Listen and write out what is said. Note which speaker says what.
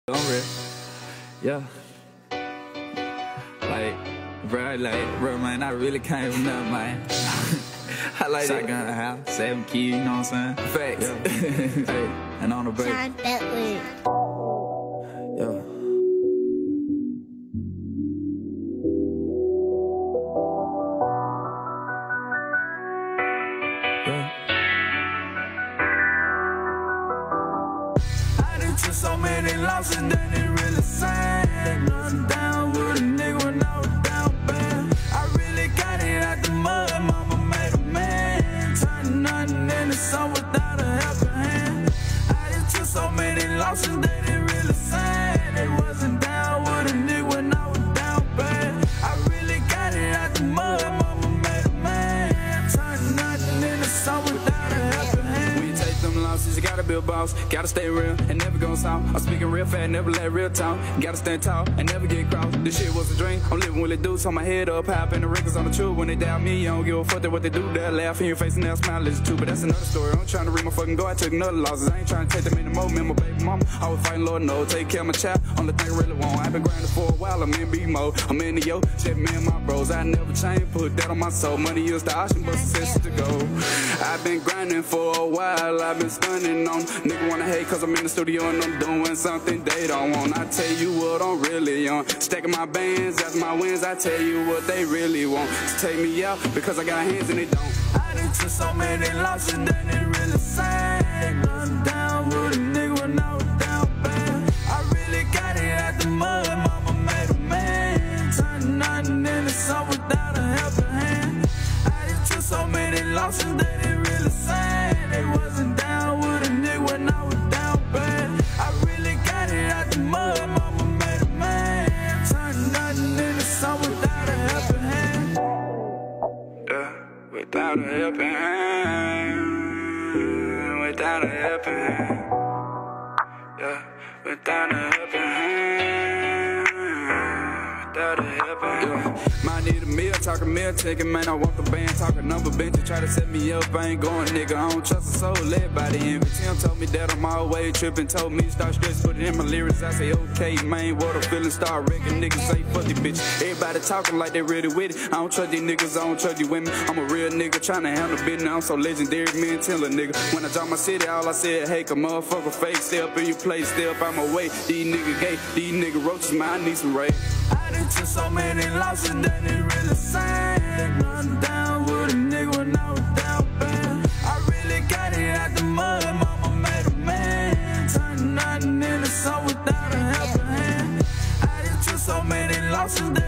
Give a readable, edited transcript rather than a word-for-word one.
Speaker 1: On real, yeah. Bro, man, I really came from nothing, man. I like shotgun in the house, 7 kids, you know what I'm saying? Facts. Yeah. Hey, and on the break.
Speaker 2: Time Bentley.
Speaker 1: Yeah.
Speaker 3: To so many losses that it really sad. Nothing down with a nigga when I was down bad. I really got it out the mud, mama made a man. Turned nothing into something without a helping hand. I just took so many losses that it really sad. It wasn't down with a nigga when I was down bad. I really got it out the mud, mama made a man. Turned nothing into something without a helping hand. When you take them losses, you gotta be a boss, gotta stay real and never go soft. I'm speaking real fast, never let real talk. Gotta stand tall and never get crossed. This shit was a dream, I'm living with it do. So my head up, high up in the wrinkles on the truth. When they doubt me, I don't give a fuck what they do. They'll laugh in your face and they'll smile, listen too. But that's another story, I'm trying to read my fucking go. I took another losses, I ain't trying to take them anymore. Me and my baby mama, I was fighting, Lord no. Take care of my child, only thing I really want. I've been grinding for a while, I'm in B mode. I'm in the yo, shit, me and my bros. I never change, put that on my soul. Money is the option, but success is the goal. I've been grinding for a while, I've been stunning on. Nigga wanna hate cause I'm in the studio and I'm doing something they don't want. I tell you what I'm really on. Stacking my bands after my wins, I tell you what they really want. To take me out because I got hands and they don't. I done took so many losses that it really sad. Nothing down with a nigga when I was down bad. I really got it out the mud, mama made a man. Turned nothing into something without a helping hand. I just took so many losses that it really sad. It wasn't down with a nigga when I was down bad. I really got it out the mud, mama made a man. Turned nothing into something without a helping hand. Yeah, without a helping hand. Without a helping hand. Yeah, without a helping hand. Without a helping hand. Might need a meal, talking meal ticket, man. I want the band, talking number bench to try to set me up. I ain't going, nigga. I don't trust a soul led by the envy. Tim told me that I'm always tripping, told me start stress, put it in my lyrics. I say, okay, man, what a feeling, start wrecking. Niggas say, fuck these bitch. Everybody talking like they really with it. I don't trust these niggas, I don't trust these women. I'm a real nigga trying to handle business. I'm so legendary, me and Tiller, nigga. When I dropped my city, all I said, hey, come motherfucker fake. Stay up in your place, stay up out my way. These niggas gay, these niggas roaches, man, I need some rain. I done took so many losses that it really sad. Nothing down with a nigga when I was down bad. I really got it out the mud, mama made a man. Turned nothing into something without a helping hand. I just took so many losses that